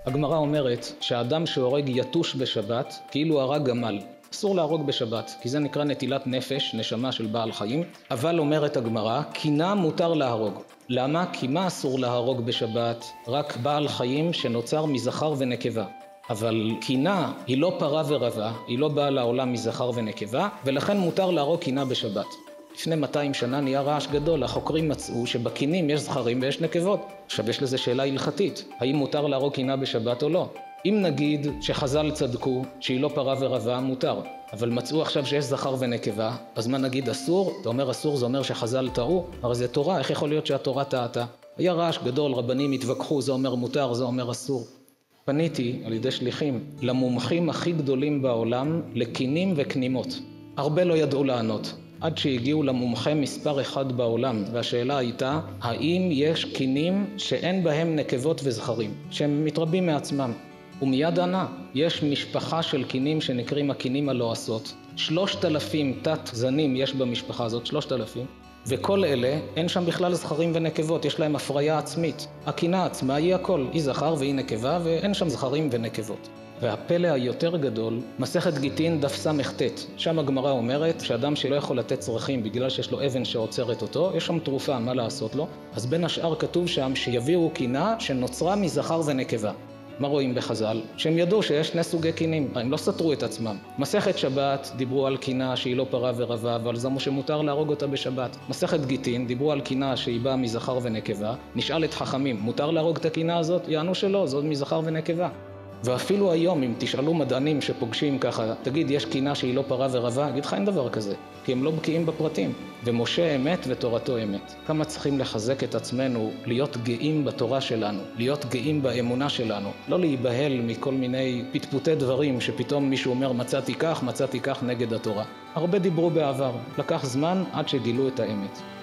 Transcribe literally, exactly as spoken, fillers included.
הגמרא אומרת שהאדם שהורג יתוש בשבת כאילו הרג גמל. אסור להרוג בשבת, כי זה נקרא נטילת נפש, נשמה של בעל חיים. אבל אומרת הגמרא, קינה מותר להרוג. למה? כי מה אסור להרוג בשבת? רק בעל חיים שנוצר מזכר ונקבה. אבל קינה היא לא פרה ורבה, היא לא באה לעולם מזכר ונקבה, ולכן מותר להרוג קינה בשבת. לפני מאתיים שנה נהיה רעש גדול, החוקרים מצאו שבקינים יש זכרים ויש נקבות. עכשיו יש לזה שאלה הלכתית, האם מותר להרוג קינה בשבת או לא? אם נגיד שחז"ל צדקו שהיא לא פרה ורבה, מותר. אבל מצאו עכשיו שיש זכר ונקבה, אז מה נגיד אסור? אתה אומר אסור, זה אומר שחז"ל טעו, הרי זה תורה, איך יכול להיות שהתורה טעתה? היה רעש גדול, רבנים התווכחו, זה אומר מותר, זה אומר אסור. פניתי על ידי שליחים למומחים הכי גדולים בעולם לקינים וקנימות. הרבה לא ידעו לענות. עד שהגיעו למומחה מספר אחד בעולם, והשאלה הייתה, האם יש קינים שאין בהם נקבות וזכרים, שהם מתרבים מעצמם? ומיד ענה, יש משפחה של קינים שנקראים הקינים הלועסות. שלושת אלפים תת זנים יש במשפחה הזאת, שלושת אלפים, וכל אלה אין שם בכלל זכרים ונקבות, יש להם הפריה עצמית. הקינה עצמה היא הכל, היא זכר והיא נקבה, ואין שם זכרים ונקבות. והפלא היותר גדול, מסכת גיטין דף ס"ט, שם הגמרא אומרת שאדם שלא יכול לתת צרכים בגלל שיש לו אבן שעוצרת אותו, יש שם תרופה, מה לעשות לו? אז בין השאר כתוב שם שיביאו קינה שנוצרה מזכר ונקבה. מה רואים בחז"ל? שהם ידעו שיש שני סוגי קינים, הם לא סתרו את עצמם. מסכת שבת דיברו על קינה שהיא לא פרה ורבה, אבל זה שמותר להרוג אותה בשבת. מסכת גיטין דיברו על קינה שהיא באה מזכר ונקבה, נשאל את חכמים, מותר להרוג את הקינה הזאת? יענו שלא, זאת מזכר ונקבה. ואפילו היום, אם תשאלו מדענים שפוגשים ככה, תגיד, יש קינה שהיא לא פרה ורבה? אגיד לך, אין דבר כזה, כי הם לא בקיאים בפרטים. ומשה אמת ותורתו אמת. כמה צריכים לחזק את עצמנו, להיות גאים בתורה שלנו, להיות גאים באמונה שלנו, לא להיבהל מכל מיני פטפוטי דברים שפתאום מישהו אומר, מצאתי כך, מצאתי כך נגד התורה. הרבה דיברו בעבר, לקח זמן עד שגילו את האמת.